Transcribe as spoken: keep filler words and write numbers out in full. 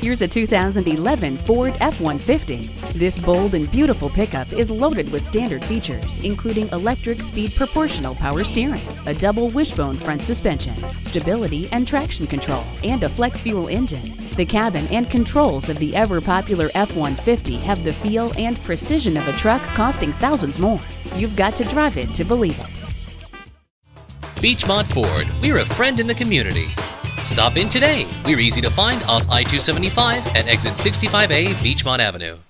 Here's a two thousand eleven Ford F one fifty. This bold and beautiful pickup is loaded with standard features, including electric speed proportional power steering, a double wishbone front suspension, stability and traction control, and a flex fuel engine. The cabin and controls of the ever-popular F one fifty have the feel and precision of a truck costing thousands more. You've got to drive it to believe it. Beechmont Ford, we're a friend in the community. Stop in today. We're easy to find off I two seventy-five at exit sixty-five A Beechmont Avenue.